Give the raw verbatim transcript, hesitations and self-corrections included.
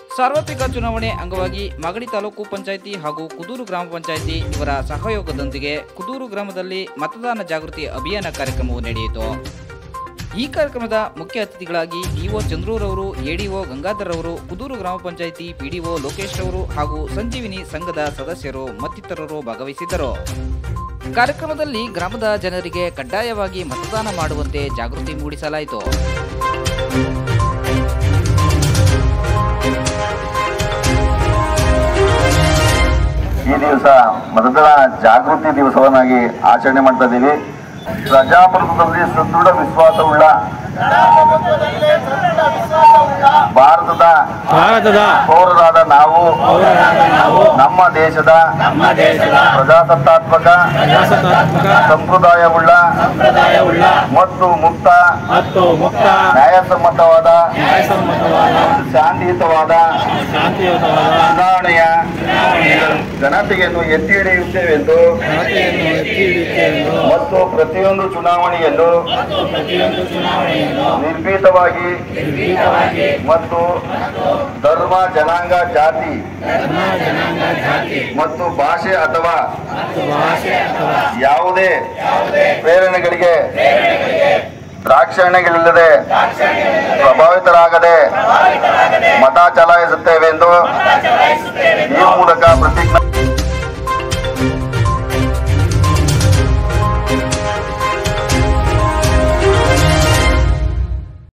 ಸಾರ್ವತ್ರಿಕ ಚುನಾವಣೆ ಅಂಗವಾಗಿ ಮಾಗಡಿ ತಾಲೂಕು ಪಂಚಾಯಿತಿ ಹಾಗೂ ಕುದೂರು ಗ್ರಾಮ ಪಂಚಾಯಿತಿ ಇವರ ಸಹಯೋಗದೊಂದಿಗೆ ಕುದೂರು ಗ್ರಾಮದಲ್ಲಿ ಮತದಾನ ಜಾಗೃತಿ ಅಭಿಯಾನ ಕಾರ್ಯಕ್ರಮವು ನಡೆಯಿತು. ಈ ಕಾರ್ಯಕ್ರಮದ ಮುಖ್ಯ ಅತಿಥಿಗಳಾಗಿ ಇಒ ಚಂದ್ರೂರವರು, ಎಡಿಒ ಗಂಗಾಧರ್ ಅವರು, ಕುದೂರು ಗ್ರಾಮ ಪಂಚಾಯಿತಿ ಪಿಡಿಒ ಲೋಕೇಶ್ ಅವರು ಹಾಗೂ ಸಂಜೀವಿನಿ ಸಂಘದ ಸದಸ್ಯರು ಮತ್ತಿತರರು ಭಾಗವಹಿಸಿದ್ದರು. ಕಾರ್ಯಕ್ರಮದಲ್ಲಿ ಗ್ರಾಮದ ಜನರಿಗೆ ಕಡ್ಡಾಯವಾಗಿ ಮತದಾನ ಮಾಡುವಂತೆ ಜಾಗೃತಿ ಮೂಡಿಸಲಾಯಿತು. ಈ ದಿವಸ ಮತದಾನ ಜಾಗೃತಿ ದಿವಸವನ್ನಾಗಿ ಆಚರಣೆ ಮಾಡ್ತಾ ಇದ್ದೀವಿ. ಪ್ರಜಾಪ್ರಭುತ್ವದಲ್ಲಿ ಸದೃಢ ವಿಶ್ವಾಸವುಳ್ಳ ಭಾರತದ ಭಾರತದ ಪೌರರಾದ ನಾವು ನಮ್ಮ ದೇಶದ ಪ್ರಜಾಸತ್ತಾತ್ಮಕ ಸಂಪ್ರದಾಯವುಳ್ಳ ಮತ್ತು ಮುಕ್ತ ನ್ಯಾಯಸಮ್ಮತವಾದ ಶಾಂತಿಯುತವಾದ ಚುನಾವಣೆಯ ಘನತೆಯನ್ನು ಎತ್ತಿ ಹಿಡಿಯುತ್ತೇವೆಂದು ಮತ್ತು ಪ್ರತಿಯೊಂದು ಚುನಾವಣೆಯಲ್ಲೂ ನಿರ್ಭೀತವಾಗಿ ಮತ್ತು ಧರ್ಮ, ಜನಾಂಗ, ಜಾತಿ ಮತ್ತು ಭಾಷೆ ಅಥವಾ ಯಾವುದೇ ಪ್ರೇರಣೆಗಳಿಗೆ ದಾಕ್ಷಿಣ್ಯಗಳಿಲ್ಲದೆ ಪ್ರಭಾವಿತರಾಗದೆ ಮತ ಚಲಾಯಿಸುತ್ತೇವೆಂದು